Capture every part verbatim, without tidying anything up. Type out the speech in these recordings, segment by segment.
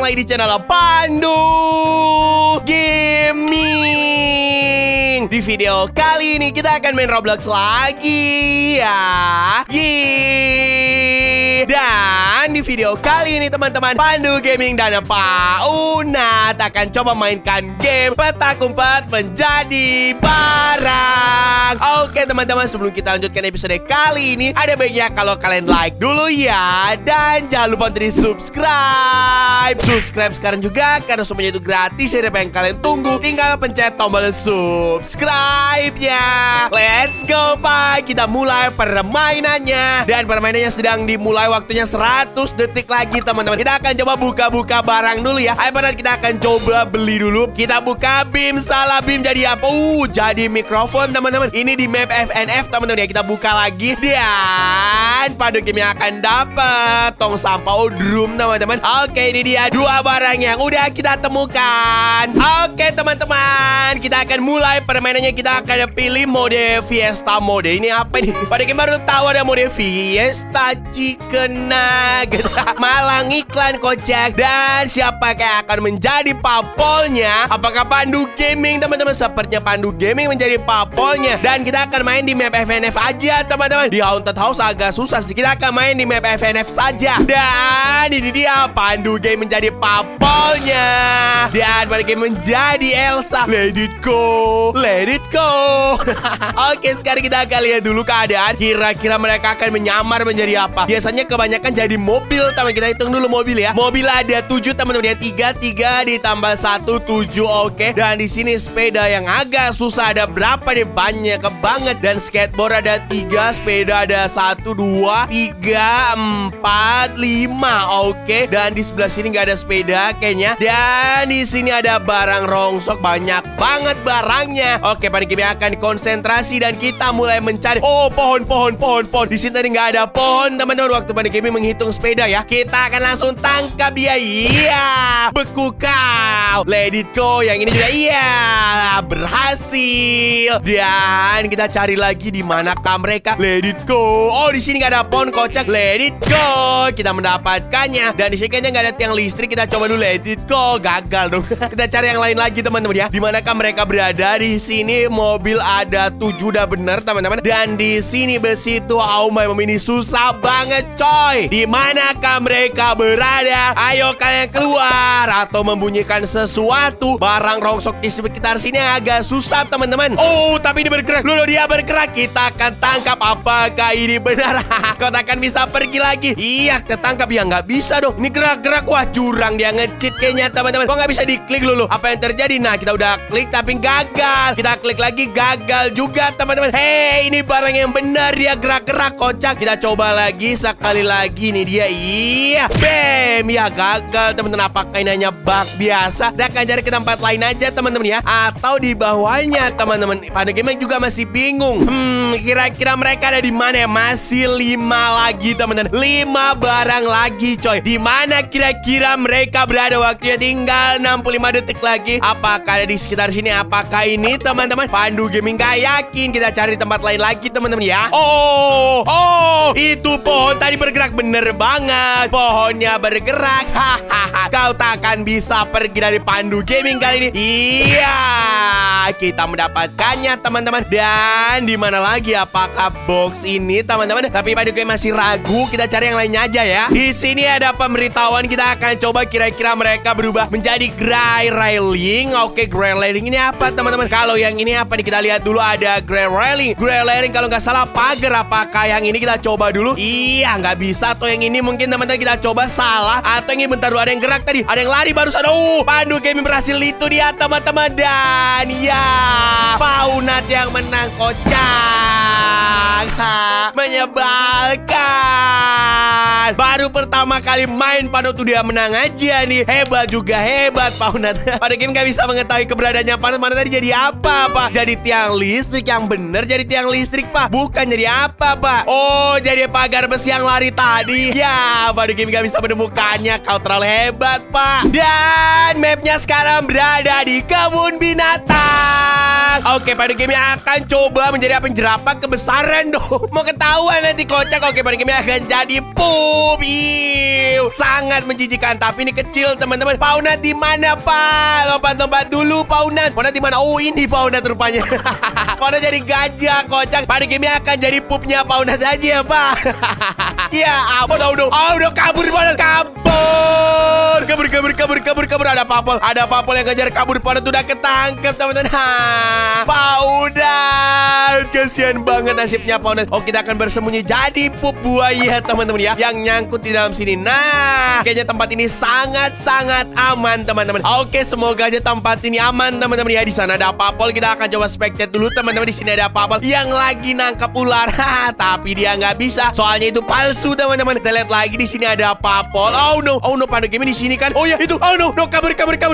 lagi di channel Pandu Gaming. Di video kali ini kita akan main Roblox lagi ya. Yeay. Dan di video kali ini teman-teman, Pandu Gaming dan Pak Unat akan coba mainkan game petak umpet menjadi barang. Oke teman-teman, sebelum kita lanjutkan episode kali ini, ada baiknya kalau kalian like dulu ya. Dan jangan lupa untuk di subscribe. Subscribe sekarang juga, karena semuanya itu gratis. Jadi apa yang kalian tunggu, tinggal pencet tombol subscribe ya. Let's go Pak, kita mulai permainannya. Dan permainannya sedang dimulai, waktunya seratus detik lagi teman-teman. Kita akan coba buka-buka barang dulu ya. Ayo kita akan coba beli dulu. Kita buka BIM, salah BIM jadi apa? Uh, jadi mikrofon teman-teman. Ini di map F N F teman-teman ya. Kita buka lagi. Dan Pandu Game yang akan dapat tong sampah drum teman-teman. Oke, ini dia dua barang yang udah kita temukan. Oke teman-teman, kita akan mulai permainannya. Kita akan pilih mode Fiesta mode. Ini apa nih? Pada game baru tahu ada mode Fiesta Chicken Nugget. Malang iklan kocak. Dan siapa yang akan menjadi papolnya? Apakah Pandu Gaming teman-teman? Sepertinya Pandu Gaming menjadi papolnya. Dan kita akan main di map F N F aja teman-teman. Di Haunted House agak susah sih. Kita akan main di map F N F saja. Dan ini dia Pandu Game menjadi papolnya. Dan Pandu Game menjadi Elsa. Let it go, let it go. Oke, sekarang kita akan lihat dulu keadaan. Kira-kira mereka akan menyamar menjadi apa? Biasanya kebanyakan jadi mobil teman. Kita hitung dulu mobil ya. Mobil ada tujuh teman-teman ya. Tiga, tiga ditambah satu, tujuh. Oke. Dan di sini sepeda yang agak susah. Ada berapa nih? Banyak banget. Dan skateboard ada tiga. Sepeda ada satu, dua, tiga, empat, lima. Oke. Dan di sebelah sini nggak ada sepeda kayaknya. Dan di sini ada barang rongsok. Banyak banget barangnya. Oke, Pandu Game akan konsentrasi dan kita mulai mencari. Oh, pohon, pohon, pohon, pohon. Di sini tadi nggak ada pohon teman-teman. Waktu Pandu Game menghitung sepeda ya. Kita akan langsung tangkap dia. Iya, beku kau. Let it go. Yang ini juga iya, berhasil. Dan kita cari lagi di manakah mereka. Let it go. Oh, di sini nggak ada pohon kocak. Let it go. Kita mendapatkannya. Dan di sini kayaknya nggak ada tiang listrik. Kita coba dulu. Let it go. Gagal dong. Kita cari yang lain lagi teman-teman ya. Di manakah mereka berada? Di sini mobil ada tujuh, udah benar teman-teman. Dan di sini besi itu, oh my, ini susah banget coy. Di manakah mereka berada? Ayo kalian keluar atau membunyikan sesuatu. Barang rongsok di sekitar sini agak susah teman-teman. Oh, tapi ini bergerak. Lalu dia bergerak. Kita akan tangkap. Apakah ini benar? Kau takkan bisa pergi lagi. Iya, ketangkap ya. Nggak bisa dong. Ini gerak-gerak. Wah, curang dia, nge-cheat kayaknya teman-teman. Kok nggak bisa diklik dulu? Apa yang terjadi? Nah, kita udah klik tapi gagal. Kita klik lagi, gagal juga teman-teman. Hei, ini barang yang benar. Dia gerak-gerak kocak. Kita coba lagi sekali lagi. Nih dia. Iya, bam. Ya gagal teman-teman. Apakah ini hanya bug biasa? Kita akan cari ke tempat lain aja teman-teman ya. Atau di bawahnya teman-teman. Pada game juga masih bingung. Hmm, kira-kira mereka ada di mana ya? Masih lima lagi teman-teman. Lima barang lagi coy. Di mana kira-kira mereka berada? Waktunya tinggal enam puluh lima detik lagi. Apakah ada di sekitar sini? Apakah ini teman-teman? Pandu Gaming gak yakin. Kita cari tempat lain lagi teman-teman ya. Oh, oh, itu pohon tadi bergerak. Bener banget, pohonnya bergerak. Hahaha. Kau takkan bisa pergi dari Pandu Gaming kali ini. Iya, kita mendapatkannya teman-teman. Dan di mana lagi? Apakah box ini teman-teman? Tapi Pandu Gaming masih ragu. Kita cari yang lainnya aja ya. Di sini ada pemberitahuan. Kita akan coba kira-kira mereka berubah menjadi gray railing. Oke, gray railing ini apa teman-teman? Kalau yang ini apa nih? Kita lihat dulu. Ada gray railing. Gray railing kalau nggak salah pagar. Apakah yang ini? Kita coba dulu. Iya, nggak bisa. Atau yang ini mungkin teman-teman kita coba salah. Atau yang ini bentar dulu, ada yang gerak tadi. Ada yang lari barusan. Oh, Pandu Gaming berhasil. Itu dia teman-teman. Dan ya, Paunat yang menang kocak. Menyebalkan. Baru pertama kali main Pandu tuh dia menang aja nih. Hebat juga, hebat Paunat. Pada game gak bisa mengetahui keberadaannya Paunat. Mana tadi jadi apa Pak? Jadi tiang listrik yang bener. Jadi tiang listrik Pak. Bukan jadi apa Pak? Oh, jadi pagar besi yang lari tadi. Ya, Pada game gak bisa menemukannya. Kau terlalu hebat Pak. Dan mapnya sekarang berada di kebun binatang. Oke, Padu Gaming akan coba menjadi apa jerapah kebesaran dong. Mau ketahuan nanti kocak. Oke, Padu Gaming akan jadi pup. Iu, sangat menjijikan. Tapi ini kecil teman-teman. Paunat di mana Pak? Lompat-lompat dulu Paunat. Paunat di mana? Oh ini Paunat rupanya. Paunat jadi gajah kocak. Padu Gaming akan jadi pupnya Paunat aja ya Pak. Ya ampun. Oh, udah, oh, udah kabur Paunat. Kabur. Kabur, kabur, kabur, kabur, kabur. Ada Papol. Ada Papol yang kejar kabur. Paunat udah ketangkep teman-teman. Paunat, kasihan banget nasibnya Paunat. Oh, kita akan bersembunyi jadi pup buaya teman-teman ya, yang nyangkut di dalam sini. Nah, kayaknya tempat ini sangat-sangat aman teman-teman. Oke, semoga aja tempat ini aman teman-teman ya. Di sana ada Papol. Kita akan coba spectate dulu teman-teman. Di sini ada Papol yang lagi nangkap ular. Tapi dia nggak bisa, soalnya itu palsu teman-teman. Kita lihat lagi di sini ada Papol. Oh no, oh no, Padu Gaming di sini kan. Oh ya itu, oh no, no kabur, kabur, kabur,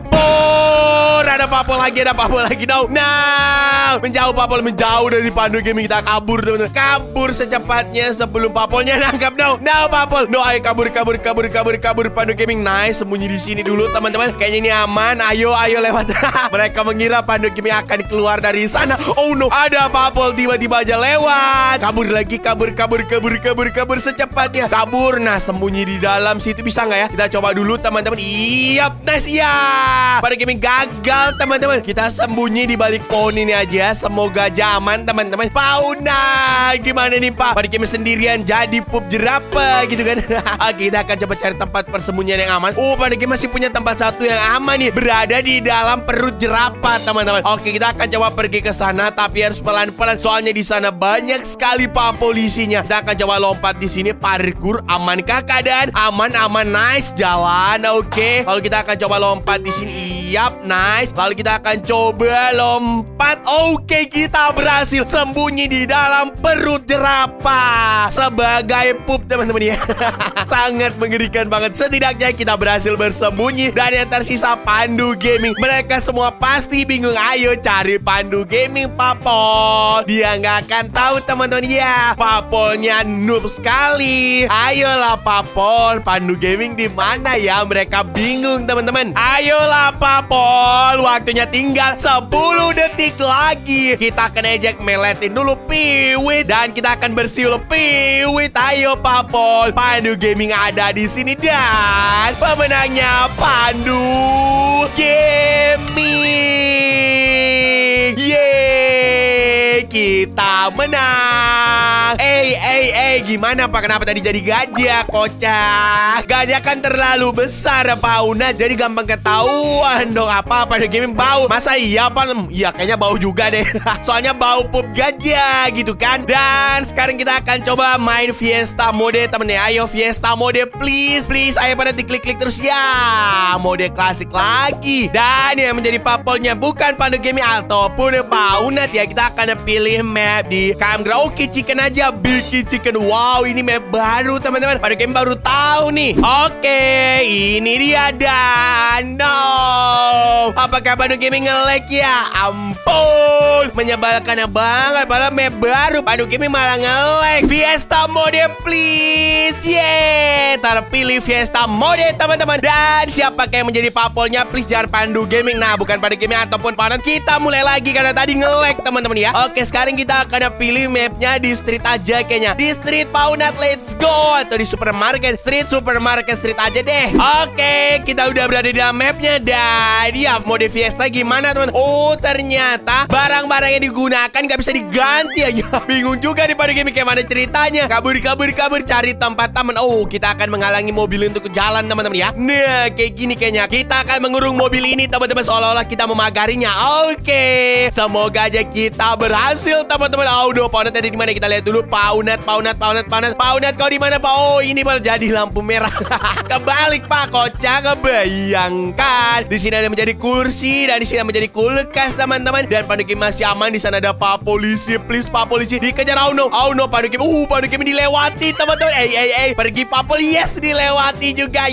kabur. Ada Papol lagi, ada Papol lagi. No, nah, menjauh Papol, menjauh dari Padu Gaming. Kita kabur teman-teman. Kabur secepatnya sebelum Papolnya nangkap. No, no Papol. No, ayo kabur, kabur, kabur, kabur, kabur. Padu Gaming nice, sembunyi di sini dulu teman-teman. Kayaknya ini aman. Ayo, ayo lewat. Mereka mengira Padu Gaming akan keluar dari sana. Oh no, ada Papol tiba-tiba aja lewat. Kabur lagi, kabur, kabur, kabur, kabur, kabur secepatnya. Kabur. Nah, sembunyi di dalam situ bisa nggak ya? Kita coba dulu teman-teman. Iya, nice ya. Padu Gaming gagal teman-teman. Kita sembunyi di balik pohon ini aja. Semoga aja aman teman-teman. Pauna, gimana nih Pak? Padu Gaming sendirian jadi pup jerapah gitu kan. Oke, kita akan coba cari tempat persembunyian yang aman. Oh, Padu Gaming masih punya tempat satu yang aman nih, berada di dalam perut jerapah teman-teman. Oke, kita akan coba pergi ke sana, tapi harus pelan-pelan soalnya di sana banyak sekali Pak polisinya. Kita akan coba lompat di sini, parkur. Amankah keadaan? Aman, aman, nice, jalan. Oke, lalu kita akan coba lompat di sini. Yap, nice. Lalu kita akan coba lompat. Oke, kita berhasil sembunyi di dalam perut jerapah sebagai pup teman-teman ya. Sangat mengerikan banget. Setidaknya kita berhasil bersembunyi. Dan yang tersisa Pandu Gaming. Mereka semua pasti bingung. Ayo cari Pandu Gaming Papol. Dia nggak akan tahu teman-teman ya. Papolnya noob sekali. Ayolah Papol, Pandu Gaming di mana ya? Mereka bingung teman-teman. Ayolah Papol, waktunya tinggal sepuluh detik lagi. Kita akan ejek meletin dulu Piwit dan kita akan bersiul Piwit. Ayo Papol, Pandu Gaming ada di sini dan pemenangnya Pandu Gaming. Yeay, kita menang. Eh, eh, eh, gimana Pak? Kenapa tadi jadi gajah, kocak? Gajah kan terlalu besar, Pauna. Jadi gampang ketahuan dong. Apa Padu Gaming bau? Masa iya, Pak? Iya, kayaknya bau juga deh. Soalnya bau pup gajah gitu kan. Dan sekarang kita akan coba main Fiesta mode, temen-temen. Ayo Fiesta mode, please, please. Ayo pada diklik-klik terus ya. Mode klasik lagi. Dan yang menjadi papolnya bukan Padu Gaming ataupun Pauna ya. Kita akan pilih map di Campground. Oke, chicken aja. Bikin chicken. Wow, ini map baru teman-teman. Padu Gaming baru tahu nih. Oke, ini dia dan no. Apakah Padu Gaming nge-lag ya? Ampun, menyebalkan banget. Padahal map baru Padu Gaming malah nge-lag. Fiesta mode please. Yeay, terpilih Fiesta mode teman-teman. Dan siapa yang menjadi papolnya? Please jangan Pandu Gaming. Nah, bukan Pandu Gaming ataupun Panon. Kita mulai lagi karena tadi nge-lag teman-teman ya. Oke, sekarang kita akan pilih mapnya di street aja kayaknya. Di street Paunat, let's go. Atau di supermarket, street supermarket street aja deh. Oke, kita udah berada di dalam mapnya. Dan ya, mode Fiesta gimana teman? Oh, ternyata barang-barang yang digunakan gak bisa diganti ya. Ya, bingung juga nih Padu Gaming kayak mana ceritanya. Kabur, kabur, kabur, cari tempat taman. Oh, kita akan menghalangi mobil untuk ke jalan teman-teman ya. Nah, kayak gini kayaknya. Kita akan mengurung mobil ini teman-teman, seolah-olah kita memagarinya. Oke, semoga aja kita berhasil teman-teman. Oh, udah Paunat tadi di mana? Kita lihat dulu. Paunat, Paunat, Paunat, Paunat, Paunat, kau di mana Pak? Oh, ini malah jadi lampu merah. Kebalik Pak, kocak. Bayangkan di sini ada menjadi kursi dan di sini ada menjadi kulkas teman-teman. Dan Padu Gaming masih aman. Di sana ada Pak Polisi, please Pak Polisi dikejar. Oh no, oh no, Padu Gaming. Uh, Padu Gaming dilewati teman-teman. Eh, eh, eh, pergi Pak Pol. Yes, dilewati juga.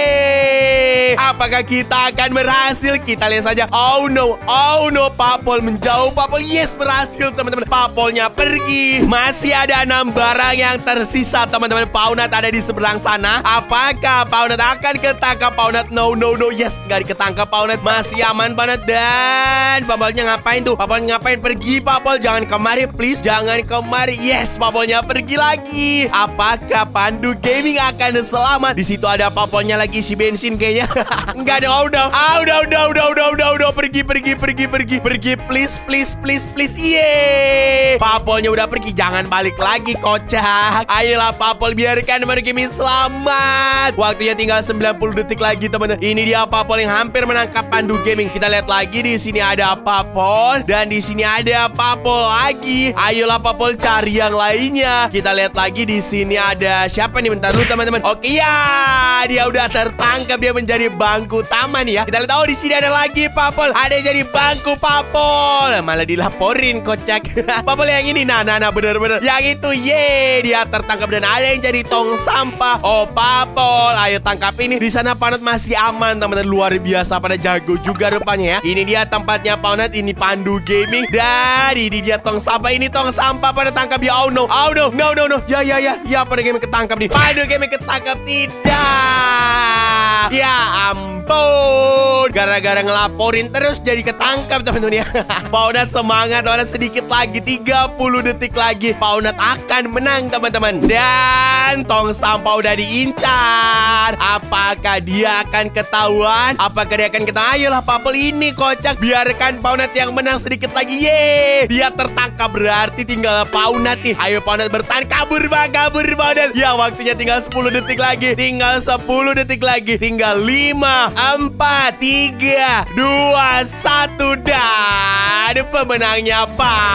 Yeay. Apakah kita akan berhasil? Kita lihat saja. Oh no, oh no, Pak Pol menjauh. Pak Pol, yes, berhasil teman-teman. Pak Polnya pergi. Masih ada enam barang yang yang tersisa, teman-teman. Paunat ada di seberang sana. Apakah Paunat akan ketangkap? Paunat, no, no, no. Yes, nggak ketangkap Paunat. Masih aman Paunat. Dan Papolnya ngapain tuh? Papol ngapain? Pergi Papol. Jangan kemari, please. Jangan kemari. Yes, Papolnya pergi lagi. Apakah Pandu Gaming akan selamat? Di situ ada Papolnya lagi isi bensin kayaknya. Enggak ada. Oh, udah. Ah, udah, udah, udah, udah, udah, udah. Pergi, pergi, pergi, pergi. Pergi, please, please, please, please. Yeay. Papolnya udah pergi. Jangan balik lagi, kocak. Ayolah Papol, biarkan Pandu Gaming selamat. Waktunya tinggal sembilan puluh detik lagi, teman-teman. Ini dia Papol yang hampir menangkap Pandu Gaming. Kita lihat lagi, di sini ada Papol dan di sini ada Papol lagi. Ayolah Papol, cari yang lainnya. Kita lihat lagi, di sini ada siapa nih? Bentar dulu teman-teman. Oke ya, dia udah tertangkap. Dia menjadi bangku taman ya. Kita lihat, oh di sini ada lagi Papol. Ada yang jadi bangku Papol. Malah dilaporin, kocak. Papol yang ini, nah nah nah bener-bener yang itu. Ye, dia tertangkap dan ada yang jadi tong sampah. Oh Papol, ayo tangkap ini. Di sana Paunat masih aman, teman-teman. Luar biasa, pada jago juga rupanya ya. Ini dia tempatnya Paunat. Ini Pandu Gaming. Dan ini dia tong sampah. Ini tong sampah pada tangkap ya. Oh no, oh no, no, no, no. Ya, ya, ya, ya, Pandu Gaming ketangkap nih. Pandu Gaming ketangkap. Tidak. Ya ampun. Gara-gara ngelaporin terus jadi ketangkap, teman-teman ya. Paunat semangat, Paunat sedikit lagi. tiga puluh detik lagi. Paunat akan menang, teman-teman. Dan tong sampah udah diincar. Apakah dia akan ketahuan? Apakah dia akan ketahuan? Ayolah Papol, ini kocak. Biarkan Paunat yang menang sedikit lagi. Yeay, dia tertangkap. Berarti tinggal Paunat nih. Ayo Paunat bertahan. Kabur bang, kabur Paunat. Ya, waktunya tinggal sepuluh detik lagi. Tinggal sepuluh detik lagi. Tinggal lima, empat, tiga, dua, satu. Dan pemenangnya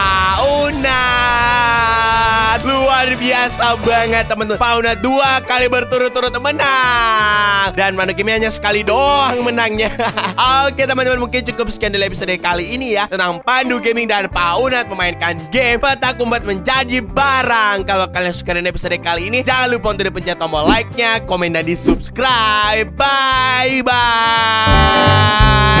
Paunat. Luar biasa banget, teman-teman. Paunat dua kali berturut-turut menang. Dan Pandu Gaming hanya sekali doang menangnya. Oke teman-teman, mungkin cukup sekian dari episode kali ini ya, tentang Pandu Gaming dan Paunat memainkan game petak umpet menjadi barang. Kalau kalian suka dengan episode kali ini, jangan lupa untuk dipencet tombol like-nya, komen, dan di subscribe. Bye bye.